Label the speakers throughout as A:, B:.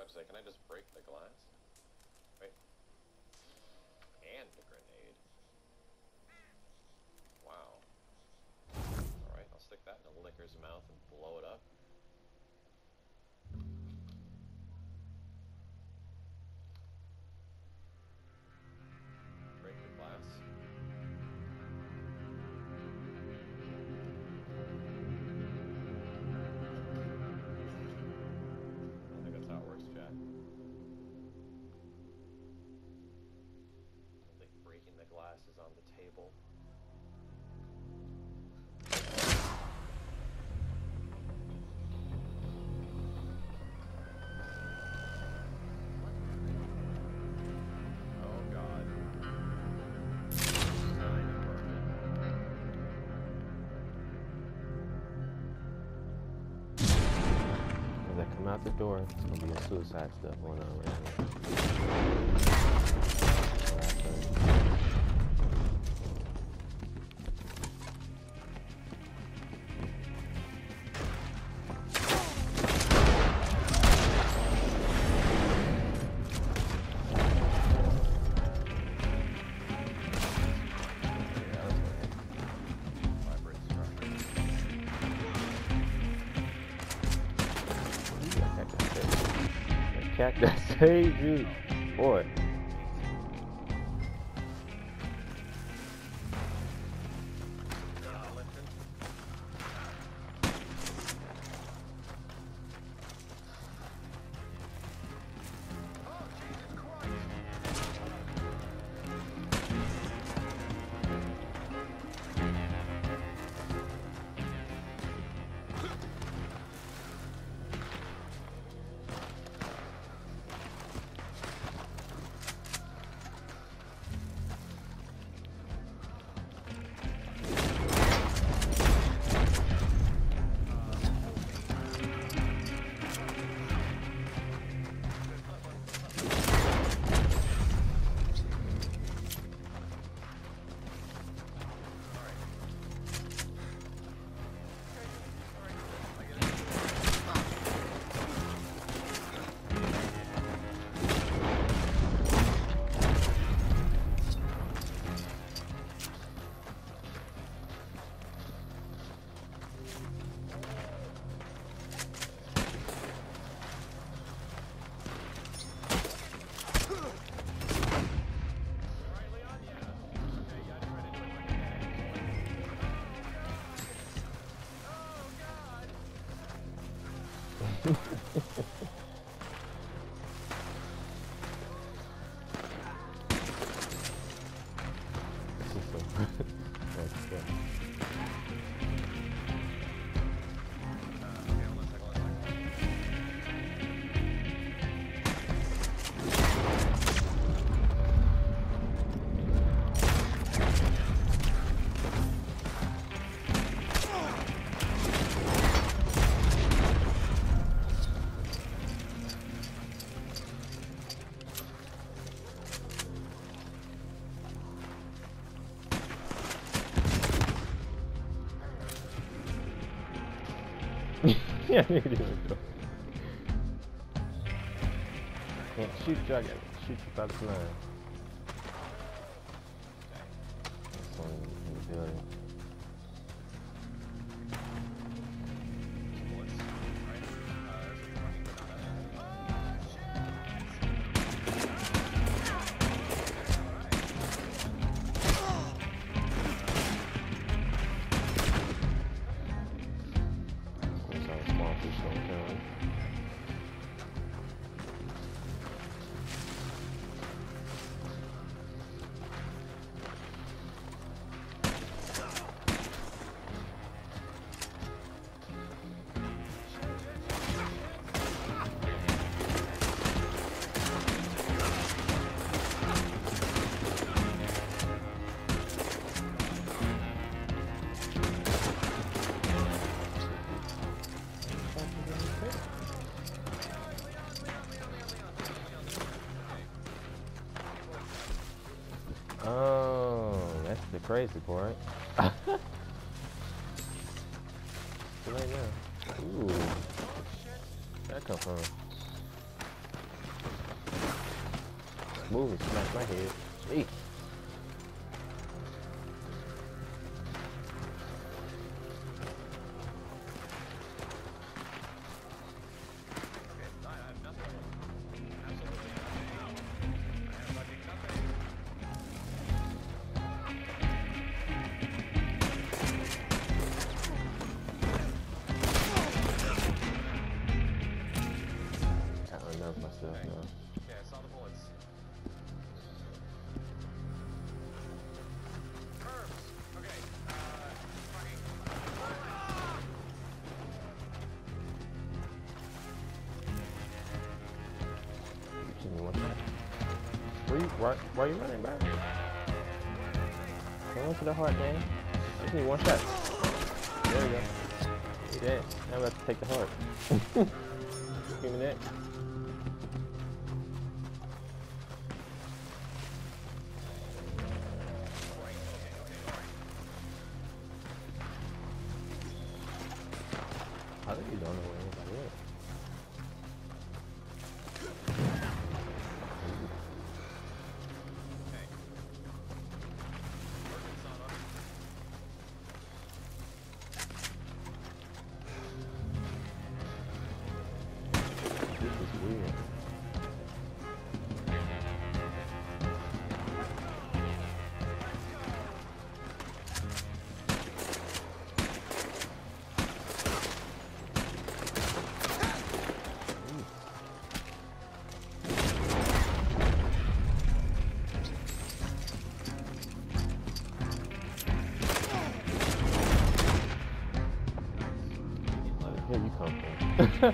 A: was like, can I just break the glass? Right? And the grenade. Wow. Alright, I'll stick that in the licker's mouth and blow it up. Break the glass. I don't think that's how it works, chat. I don't think breaking the glass is on the table. Oh god. Tiny permit.
B: As I come out the door, it's gonna be a suicide stuff going on right here. Cat that saved you, boy. Yeah, you do. Can't shoot you, I gotta shoot you by the line. This one in the building. Oh, that's the crazy part. Too late now. Ooh, where'd that come from? move and smack my head. Jeez.
A: I have nothing. Absolutely nothing. I have fucking nothing.
B: I unnerve myself
A: Okay.
B: now.
A: Okay, I saw the bullets. Herbs. Okay. Fucking.
B: Give me one shot. Why are you running back? Come on to the heart, man. I just need one shot. There we go. He dead. Now we have to take the heart. Give me that. How did you don't know where anybody is?
A: Okay. Working, son of.
B: This is weird. Where you come from?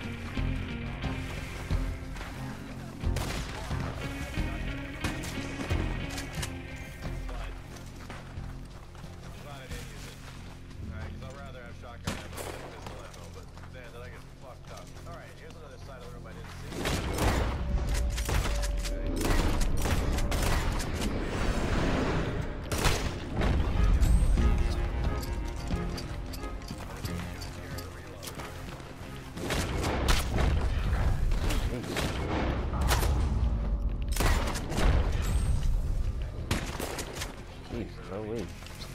A: Glad I didn't use it. Alright, because I'd rather have shotgun ammo than pistol ammo, but man, did I get fucked up. Alright, here's another side of the room I didn't see. Okay.
B: Jeez, no way.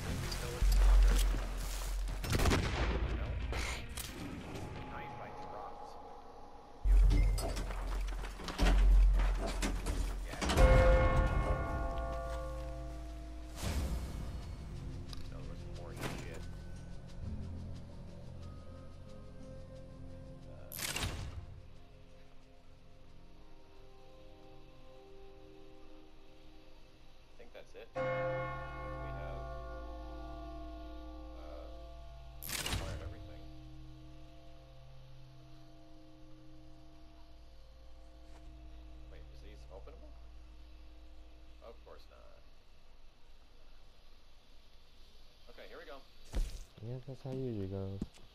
A: Knife I dropped. Beautiful. Yeah. No, there was more shit. I think that's it. We have acquired everything. Wait, is these openable? Of course not. Okay, here we go.
B: Yeah, that's how it usually goes.